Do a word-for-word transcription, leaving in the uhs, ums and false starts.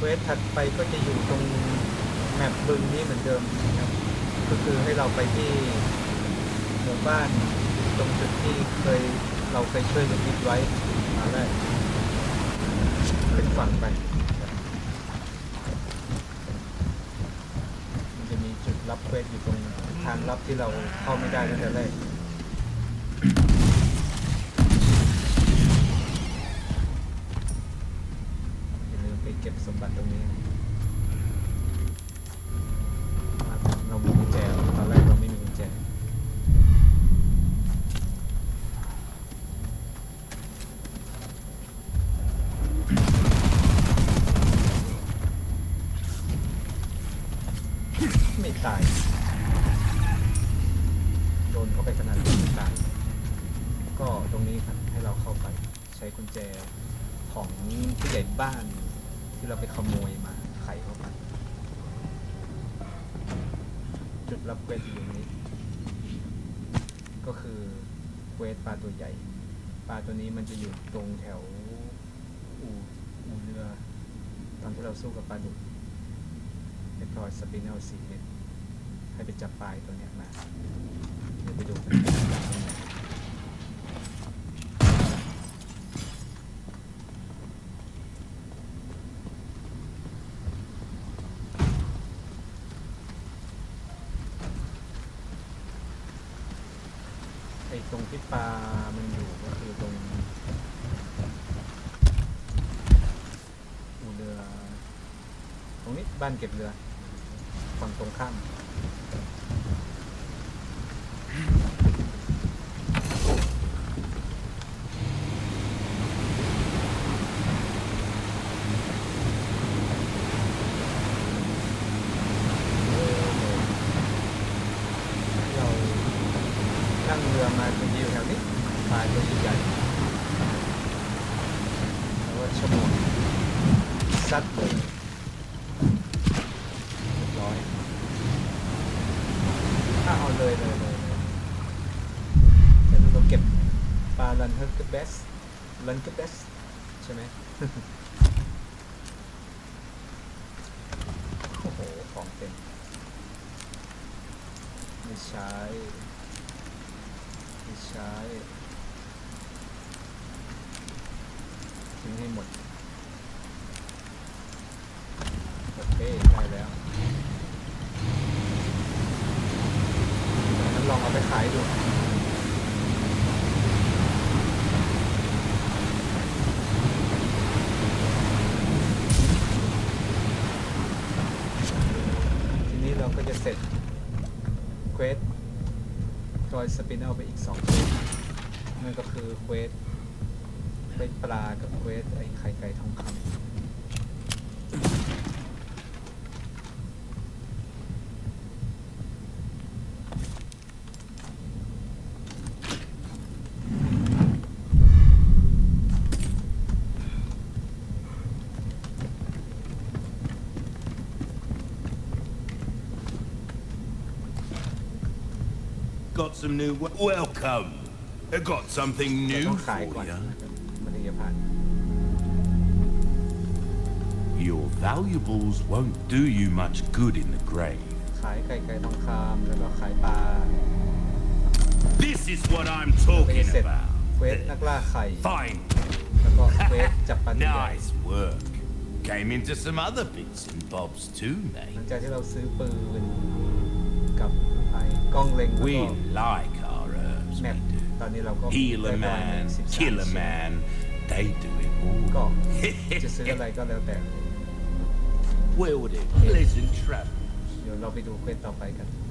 ควสถัดไปก็จะอยู่ตรงแมปบึงนี้เหมือนเดิมนะครับก็คือให้เราไปที่หมู่บ้านตรงจุดที่เคยเราเคยช่วยลูกนิดไว้มาแรกเป็นฝั่งไปมันจะมีจุดรับเควสอยู่ตรงทางลับที่เราเข้าไม่ได้ตั้งแต่แรกอย่าลืมไปเก็บสมบัติตรงนี้เรามีกุญแจตอนแรกเราไม่มีกุญแจไม่ตายโดนเข้าไปขนาดนี้ไม่ตายก็ตรงนี้ครับให้เราเข้าไปใช้กุญแจของผู้ใหญ่บ้านที่เราไปขโมยมาไขเข้าไปจุดรับเควสอยู่ตรงนี้ก็คือเควสปลาตัวใหญ่ปลาตัวนี้มันจะอยู่ตรงแถวอู่อู่เรือตอนที่เราสู้กับปลาดุกเรียบร้อยสปินเนลสี่เม็ดให้ไปจับปลาตัวนี้มาเดี๋ยวไปดูกันไอ้ตรงที่ปลามันอยู่ก็คือตรงอู่เรือตรงนี้บ้านเก็บเรือฝั่งตรงข้ามเรานั่งเรือมาถึงอยู่แถวนี้ปลาตัวใหญ่แล้วก็ชั่วโมงซัดเลยถ้าเอาเลยเลยเลยแต่เราเก็บปลาลันเฮอร์กับเบสลันกับเบสใช่ไหม โอ้โหของเต็มไม่ใช้ไม่ใช้ทิ้งให้หมดโอเคได้แล้วลองเอาไปขายดูทีนี้เราก็จะเสร็จเควสทรอยสปินเอาไปอีกสองเควสนั่นก็คือเควสเควสปลากับเควสไอ้ไข่ไก่ทองคำ Got some new welcome. I got something new for you. Your valuables won't do you much good in the grave. This is what I'm talking about. Fine. Nice work. Came into some other bits and bobs too, mate. We like our herbs, we do. Heal a man, kill a man, they do it all. Well, what a pleasant travels. เดี๋ยวเราไปดูเควสต่อไปกัน